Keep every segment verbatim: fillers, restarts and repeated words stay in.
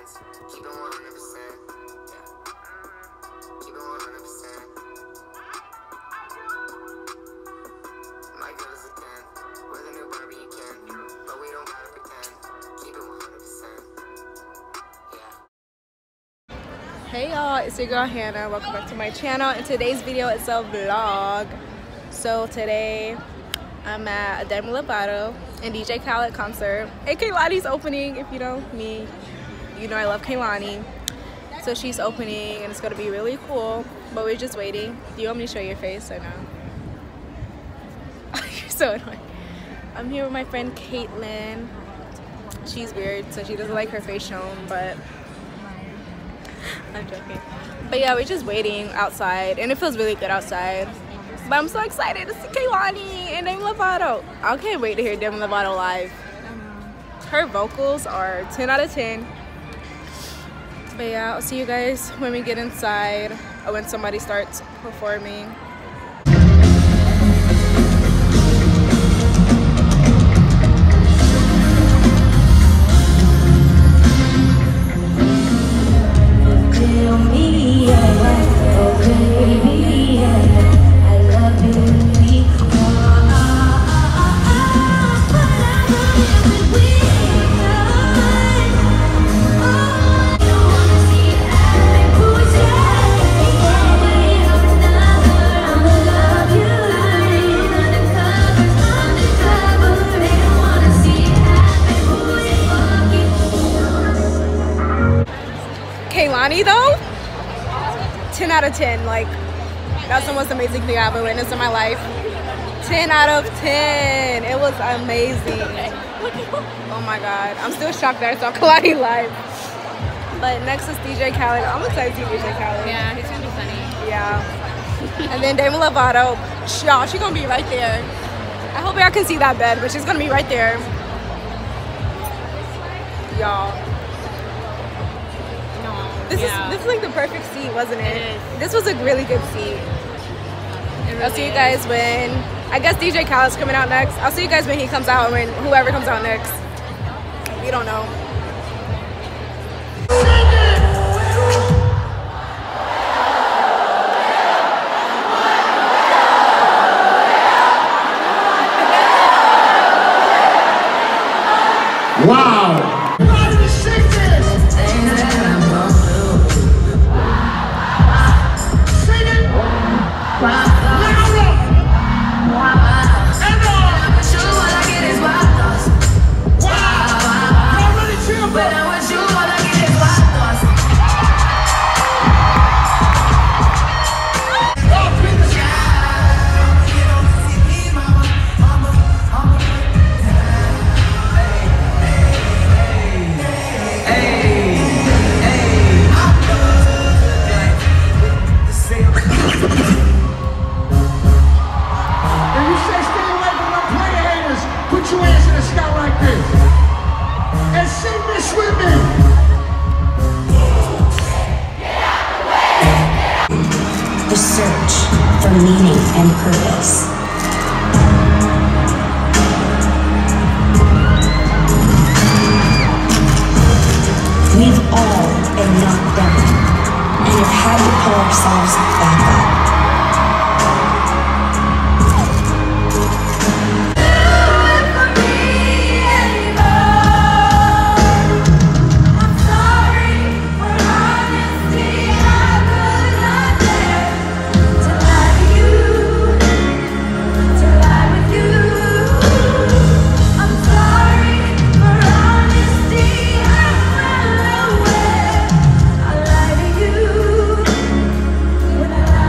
tens. Keep it one hundred percent. Keep it one hundred percent. My girl is a ten. We're the new Barbie and Ken. But we don't gotta pretend. Keep it one hundred percent. Yeah. Hey y'all, it's your girl Hannah. Welcome back to my channel. In today's video, it's a vlog. So today, I'm at a Demi Lovato and D J Khaled concert. And Kehlani's opening. If you know me, you know I love Kehlani. So she's opening and it's gonna be really cool. But we're just waiting. Do you want me to show your face or no? You're so annoying. I'm here with my friend Caitlin. She's weird, so she doesn't like her face shown, but I'm joking. But yeah, we're just waiting outside and it feels really good outside. But I'm so excited to see Kehlani and Demi Lovato. I can't wait to hear Demi Lovato live. Her vocals are ten out of ten. But yeah, I'll see you guys when we get inside or when somebody starts performing. Kehlani though, ten out of ten. Like, that's the most amazing thing I ever witnessed in my life. ten out of ten. It was amazing. Oh my god, I'm still shocked that I saw Kehlani live. But next is D J Khaled. I'm excited to see D J Khaled. Yeah, he's gonna be funny. Yeah. And then Demi Lovato, y'all, she's gonna be right there. I hope y'all can see that bed, but she's gonna be right there. Y'all. This yeah. is this is like the perfect seat, wasn't it? It is. This was a really good seat. Really I'll see you guys is. when I guess D J Khaled's coming out next. I'll see you guys when he comes out, when whoever comes out next. We don't know. Wow. The search for meaning and purpose. We've all been knocked down and have had to pull ourselves back up. When I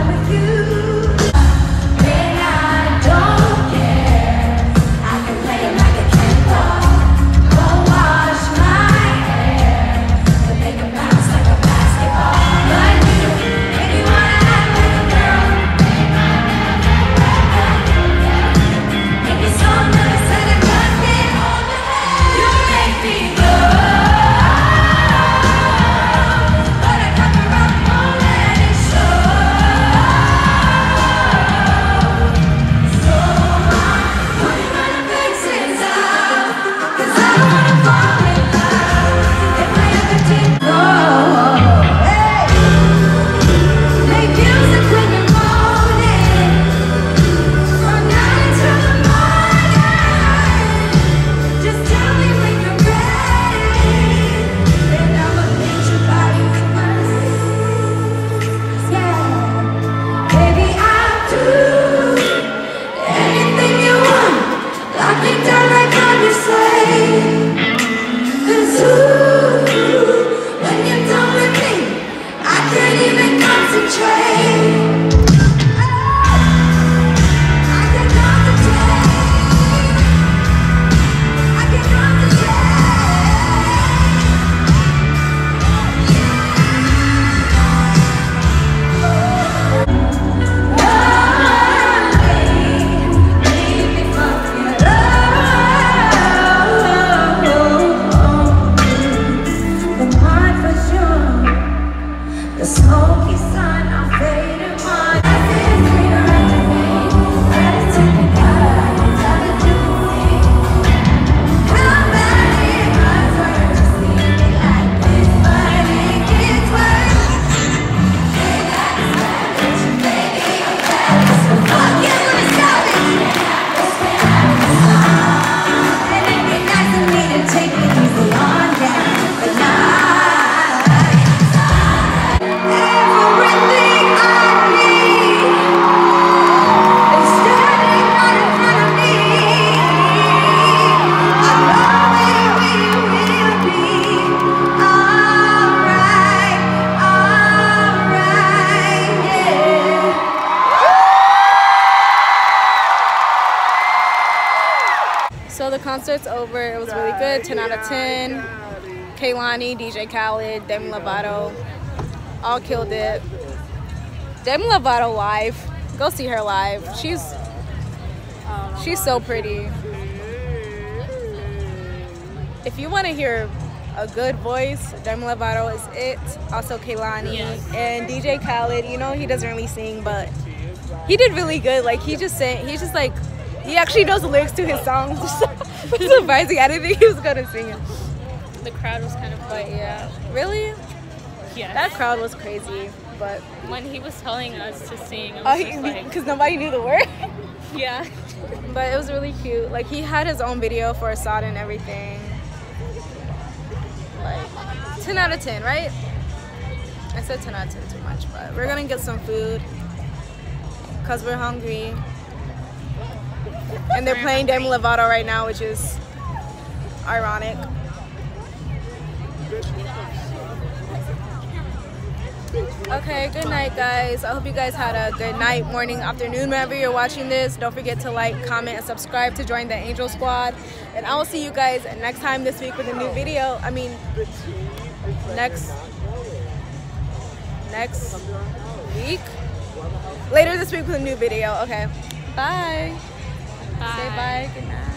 concert's over. It was really good. ten out of ten. Kehlani, D J Khaled, Demi Lovato, all killed it. Demi Lovato live. Go see her live. She's she's so pretty. If you want to hear a good voice, Demi Lovato is it. Also Kehlani Yes. and D J Khaled. You know he doesn't really sing, but he did really good. Like he just sang. He's just like he actually knows the lyrics to his songs. It's surprising. I didn't think he was gonna sing it. The crowd was kind of But yeah, really, yeah. that crowd was crazy. But When he was telling us to sing, oh, I was just like, because nobody knew the word. yeah. But it was really cute. Like he had his own video for Assad and everything. Like ten out of ten, right? I said ten out of ten too much, but we're gonna get some food because we're hungry. And they're playing Demi Lovato right now, which is ironic. Okay, good night, guys. I hope you guys had a good night, morning, afternoon, whenever you're watching this. Don't forget to like, comment, and subscribe to join the Angel Squad. And I will see you guys next time this week with a new video. I mean, next next week? Later this week with a new video. Okay, bye. Bye. Say bye. Good night.